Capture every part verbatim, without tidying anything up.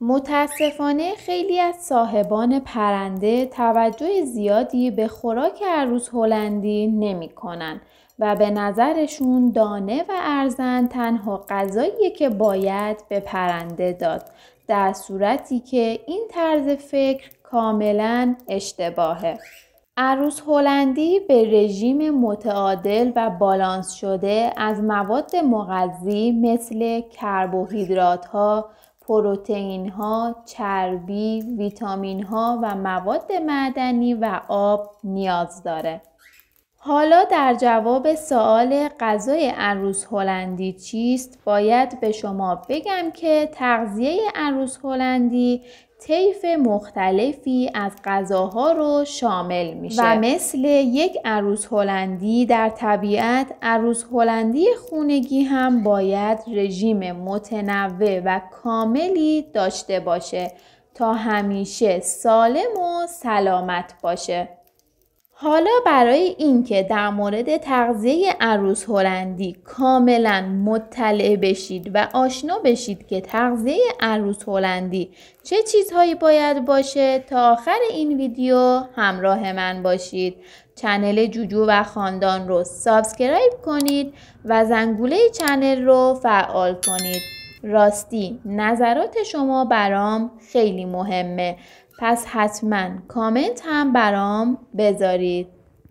متاسفانه خیلی از صاحبان پرنده توجه زیادی به خوراک عروس هلندی نمی کنن و به نظرشون دانه و ارزن تنها غذاییه که باید به پرنده داد، در صورتی که این طرز فکر کاملا اشتباهه. عروس هلندی به رژیم متعادل و بالانس شده از مواد مغذی مثل کربوهیدرات‌ها، پروتئین‌ها، چربی، ویتامین‌ها و مواد معدنی و آب نیاز داره. حالا در جواب سوال غذای عروس هلندی چیست، باید به شما بگم که تغذیه عروس هلندی طیف مختلفی از غذاها رو شامل میشه و مثل یک عروس هلندی در طبیعت عروس هلندی خونگی هم باید رژیم متنوع و کاملی داشته باشه تا همیشه سالم و سلامت باشه. حالا برای اینکه در مورد تغذیه عروس هلندی کاملا مطلع بشید و آشنا بشید که تغذیه عروس هلندی چه چیزهایی باید باشه، تا آخر این ویدیو همراه من باشید. چنل جوجو و خاندان رو سابسکرایب کنید و زنگوله چنل رو فعال کنید. راستی نظرات شما برام خیلی مهمه، پس حتما کامنت هم برام بذارید.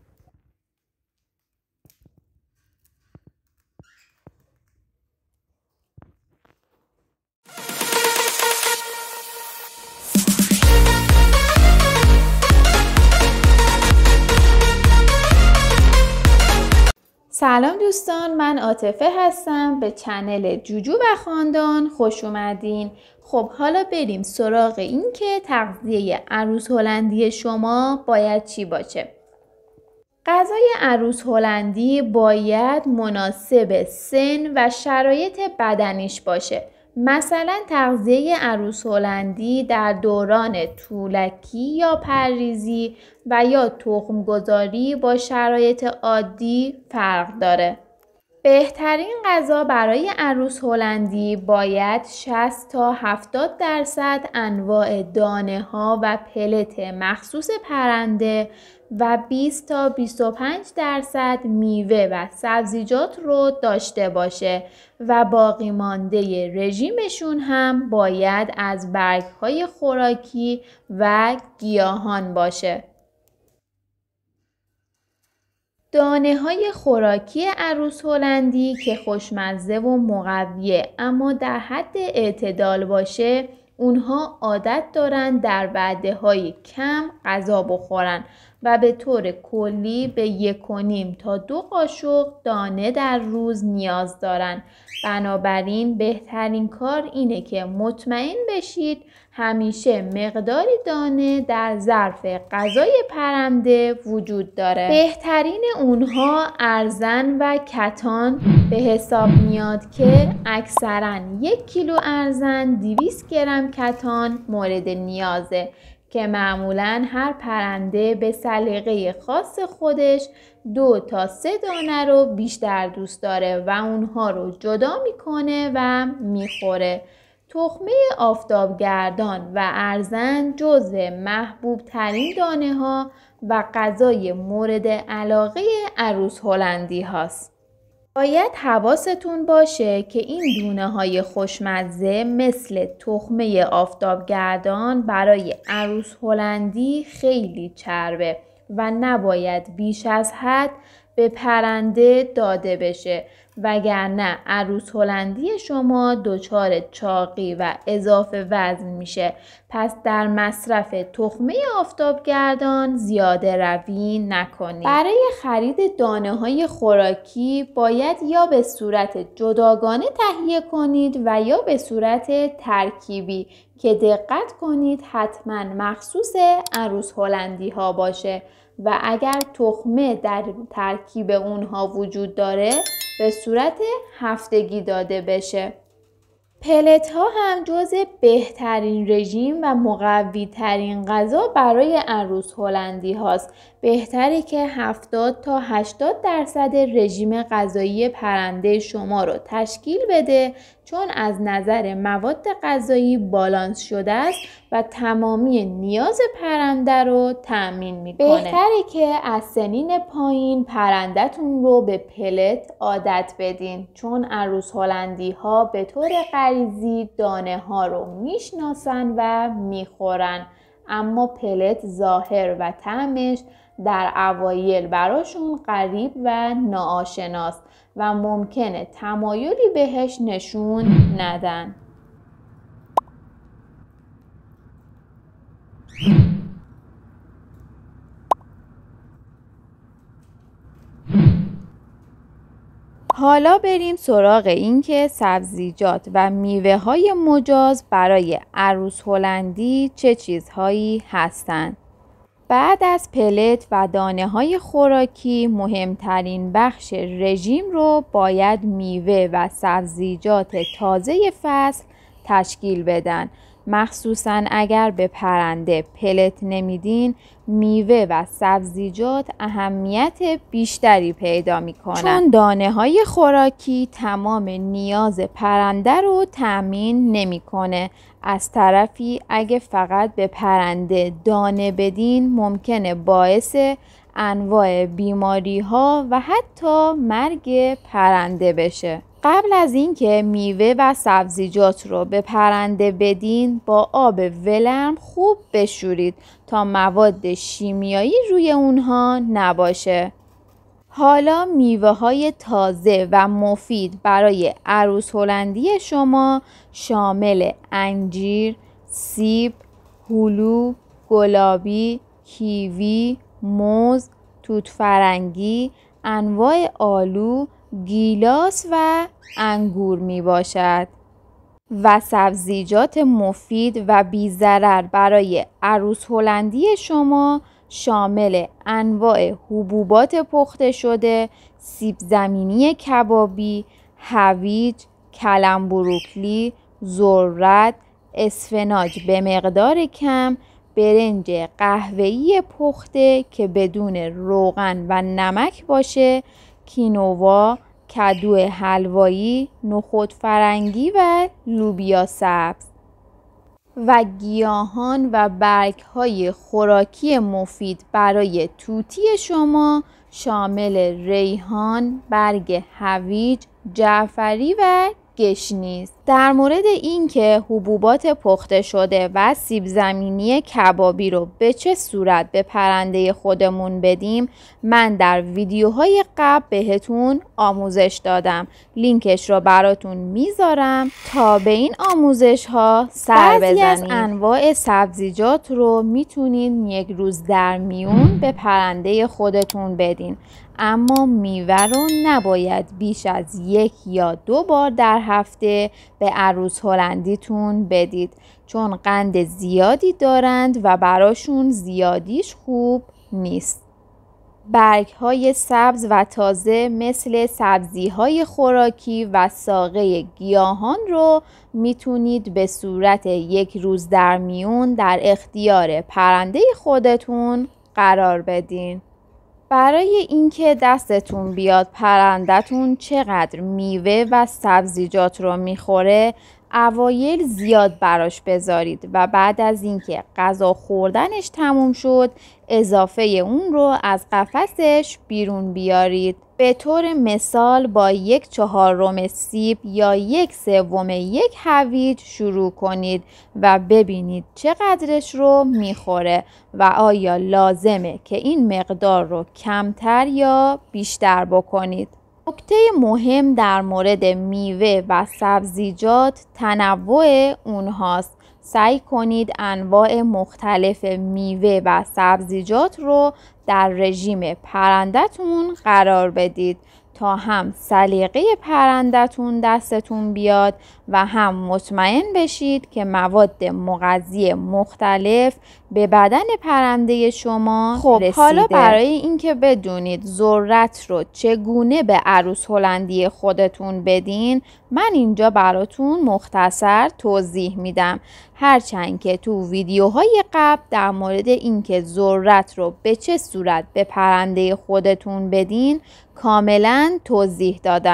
سلام دوستان، من عاطفه هستم. به چنل جوجو و خاندان خوش اومدین. خب حالا بریم سراغ این که تغذیه عروس هلندی شما باید چی باشه. غذای عروس هلندی باید مناسب سن و شرایط بدنیش باشه. مثلا تغذیه عروس هلندی در دوران طولکی یا پرریزی و یا تخم‌گذاری با شرایط عادی فرق داره. بهترین غذا برای عروس هلندی باید شصت تا هفتاد درصد انواع دانه ها و پلت مخصوص پرنده و بیست تا بیست و پنج درصد میوه و سبزیجات رو داشته باشه و باقی مانده رژیمشون هم باید از برگ‌های خوراکی و گیاهان باشه. دانه های خوراکی عروس هلندی که خوشمزه و مقویه اما در حد اعتدال باشه، اونها عادت دارن در وعده های کم غذا بخورن و به طور کلی به یک و نیم تا دو قاشق دانه در روز نیاز دارن. بنابراین بهترین کار اینه که مطمئن بشید همیشه مقداری دانه در ظرف غذای پرنده وجود داره. بهترین اونها ارزن و کتان به حساب میاد که اکثراً یک کیلو ارزن دویست گرم کتان مورد نیازه که معمولاً هر پرنده به سلیقه خاص خودش دو تا سه دانه رو بیشتر دوست داره و اونها رو جدا میکنه و میخوره. تخمه آفتابگردان و ارزن جزو محبوب ترین دانه ها و غذای مورد علاقه عروس هلندی هاست. باید حواستون باشه که این دونه های خوشمزه مثل تخمه آفتابگردان برای عروس هلندی خیلی چربه و نباید بیش از حد به پرنده داده بشه، وگرنه عروس هلندی شما دچار چاقی و اضافه وزن میشه. پس در مصرف تخمه آفتابگردان زیاده روی نکنید. برای خرید دانه های خوراکی باید یا به صورت جداگانه تهیه کنید و یا به صورت ترکیبی که دقت کنید حتما مخصوص عروس هلندی ها باشه و اگر تخمه در ترکیب اونها وجود داره به صورت هفتگی داده بشه. پلت ها هم جز بهترین رژیم و مقوی ترین غذا برای عروس هلندی هاست. بهتره که هفتاد تا هشتاد درصد رژیم غذایی پرنده شما رو تشکیل بده، چون از نظر مواد غذایی بالانس شده است و تمامی نیاز پرنده رو تأمین میکنه. بهتره که از سنین پایین پرندتون رو به پلت عادت بدین، چون عروس هلندی ها به طور غریزی دانه ها رو میشناسن و میخورن، اما پلت ظاهر و طعمش در اوایل براشون غریب و ناآشناست و ممکنه تمایلی بهش نشون ندن. حالا بریم سراغ این که سبزیجات و میوه های مجاز برای عروس هلندی چه چیزهایی هستند. بعد از پلت و دانه های خوراکی، مهمترین بخش رژیم رو باید میوه و سبزیجات تازه فصل تشکیل بدن. مخصوصاً اگر به پرنده پلت نمیدین، میوه و سبزیجات اهمیت بیشتری پیدا میکنن، چون دانه های خوراکی تمام نیاز پرنده رو تأمین نمیکنه. از طرفی اگه فقط به پرنده دانه بدین، ممکنه باعث انواع بیماری ها و حتی مرگ پرنده بشه. قبل از اینکه میوه و سبزیجات رو به پرنده بدین، با آب ولرم خوب بشورید تا مواد شیمیایی روی اونها نباشه. حالا میوه های تازه و مفید برای عروس هلندی شما شامل انجیر، سیب، هلو، گلابی، کیوی، موز، توت فرنگی، انواع آلو، گیلاس و انگور می باشد. و سبزیجات مفید و بی ضرر برای عروس هلندی شما شامل انواع حبوبات پخته شده، سیب زمینی کبابی، هویج، کلم بروکلی، ذرت، اسفناج به مقدار کم، برنج قهوه‌ای پخته که بدون روغن و نمک باشه، کینوا، کدو حلوایی، نخود فرنگی و لوبیا سبز. و گیاهان و برگ‌های خوراکی مفید برای توتی شما شامل ریحان، برگ هویج، جعفری و گشنیز. در مورد اینکه حبوبات پخته شده و سیب زمینی کبابی رو به چه صورت به پرنده خودمون بدیم، من در ویدیوهای قبل بهتون آموزش دادم. لینکش رو براتون میذارم تا به این آموزش ها سر بزنید. بعضی از انواع سبزیجات رو میتونین یک روز در میون به پرنده خودتون بدین، اما میوه رو نباید بیش از یک یا دو بار در هفته به عروس هلندیتون بدید، چون قند زیادی دارند و براشون زیادیش خوب نیست. برگ‌های سبز و تازه مثل سبزی‌های خوراکی و ساقه گیاهان رو میتونید به صورت یک روز در میون در اختیار پرنده خودتون قرار بدین. برای اینکه دستتون بیاد پرندتون چقدر میوه و سبزیجات رو میخوره، اوایل زیاد براش بذارید و بعد از اینکه غذا خوردنش تموم شد اضافه اون رو از قفسش بیرون بیارید. به طور مثال با یک چهارم سیب یا یک سوم یک هویج شروع کنید و ببینید چقدرش رو میخوره و آیا لازمه که این مقدار رو کمتر یا بیشتر بکنید. نکته مهم در مورد میوه و سبزیجات تنوع اونهاست. سعی کنید انواع مختلف میوه و سبزیجات رو در رژیم پرندتون قرار بدید تا هم سلیقه پرندتون دستتون بیاد و هم مطمئن بشید که مواد مغذی مختلف به بدن پرنده شما خب رسیده. حالا برای اینکه بدونید ذرت رو چگونه به عروس هلندی خودتون بدین، من اینجا براتون مختصر توضیح میدم. هرچند که تو ویدیوهای قبل در مورد اینکه ذرت رو به چه صورت به پرنده خودتون بدین کاملا توضیح دادم.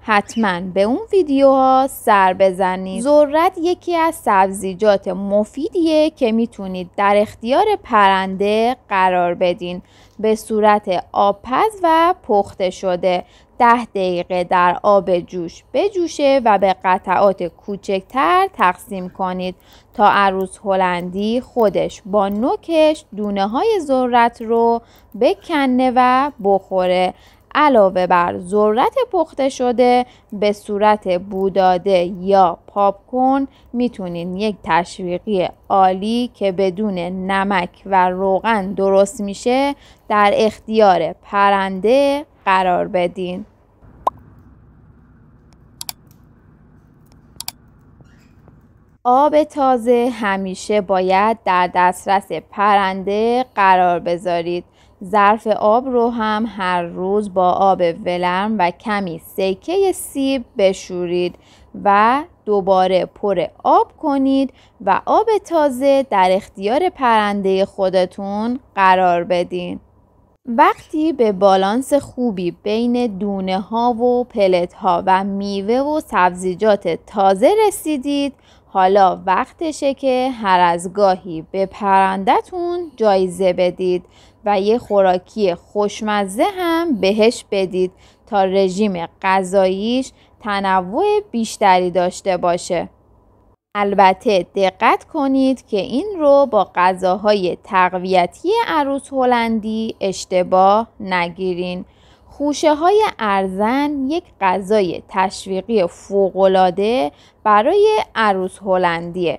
حتما به اون ویدیوها سر بزنید. ذرت یکی از سبزیجات مفیدیه که میتونید در اختیار پرنده قرار بدین. به صورت آبپز و پخته شده ده دقیقه در آب جوش بجوشه و به قطعات کوچکتر تقسیم کنید تا عروس هلندی خودش با نوکش دونه های ذرت رو بکنه و بخوره. علاوه بر ذرت پخته شده به صورت بوداده یا پاپکورن میتونین یک تشویقی عالی که بدون نمک و روغن درست میشه در اختیار پرنده قرار بدین. آب تازه همیشه باید در دسترس پرنده قرار بذارید. ظرف آب رو هم هر روز با آب ولرم و کمی سرکه سیب بشورید و دوباره پر آب کنید و آب تازه در اختیار پرنده خودتون قرار بدین. وقتی به بالانس خوبی بین دونه ها و پلت ها و میوه و سبزیجات تازه رسیدید، حالا وقتشه که هر از گاهی به پرندتون جایزه بدید و یه خوراکی خوشمزه هم بهش بدید تا رژیم غذاییش تنوع بیشتری داشته باشه. البته دقت کنید که این رو با غذاهای تقویتی عروس هلندی اشتباه نگیرین. خوشه های ارزن یک غذای تشویقی فوق‌العاده برای عروس هلندیه.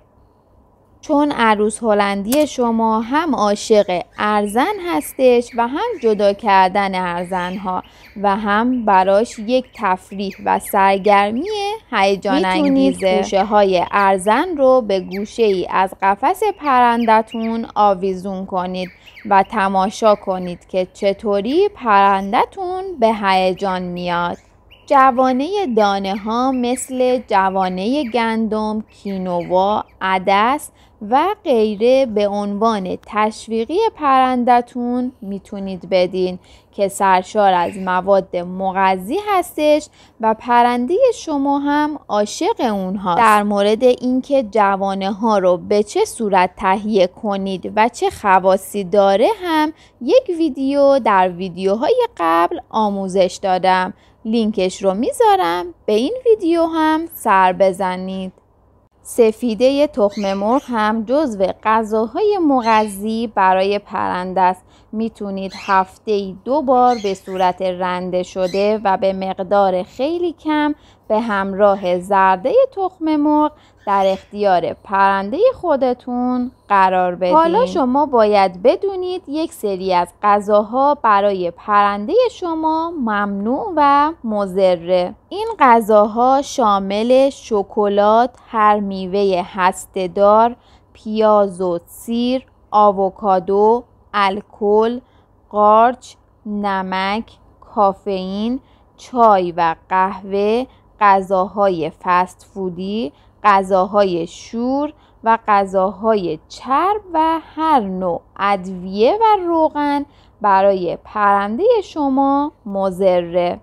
چون عروس هلندی شما هم عاشق ارزن هستش و هم جدا کردن ارزن ها و هم براش یک تفریح و سرگرمی هیجان انگیزه. میتونید خوشه های ارزن رو به گوشه ای از قفس پرندتون آویزون کنید و تماشا کنید که چطوری پرندتون به هیجان میاد. جوانه دانه ها مثل جوانه گندم، کینوا، عدس و غیره به عنوان تشویقی پرندتون میتونید بدین که سرشار از مواد مغذی هستش و پرنده شما هم عاشق اونهاست. در مورد اینکه جوانه ها رو به چه صورت تهیه کنید و چه خواصی داره هم یک ویدیو در ویدیوهای قبل آموزش دادم. لینکش رو میذارم، به این ویدیو هم سر بزنید. سفیده تخم مرغ هم جزو غذاهای مغذی برای پرنده است. میتونید هفته‌ای دو بار به صورت رنده شده و به مقدار خیلی کم به همراه زرده تخم مرغ در اختیار پرنده خودتون قرار بدین. حالا شما باید بدونید یک سری از غذاها برای پرنده شما ممنوع و مضره. این غذاها شامل شکلات، هر میوه هسته‌دار، پیاز و سیر، آووکادو، الکل، قارچ، نمک، کافئین، چای و قهوه، غذاهای فست فودی، غذاهای شور و غذاهای چرب و هر نوع ادویه و روغن برای پرنده شما مضره.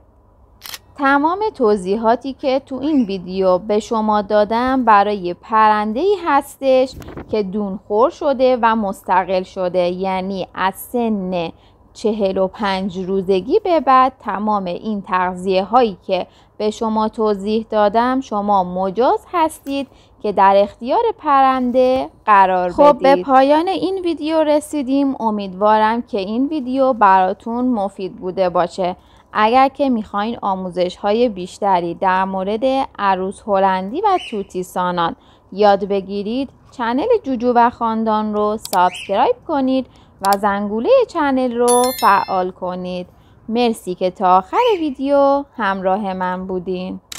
تمام توضیحاتی که تو این ویدیو به شما دادم برای پرنده‌ای هستش که دونخور شده و مستقل شده، یعنی از سن چهل و پنج روزگی به بعد تمام این تغذیه هایی که به شما توضیح دادم شما مجاز هستید که در اختیار پرنده قرار بدید. خب به پایان این ویدیو رسیدیم. امیدوارم که این ویدیو براتون مفید بوده باشه. اگر که میخواین آموزش های بیشتری در مورد عروس هلندی و توتیسانان یاد بگیرید، چنل جوجو و خاندان رو سابسکرایب کنید و زنگوله چنل رو فعال کنید. مرسی که تا آخر ویدیو همراه من بودین.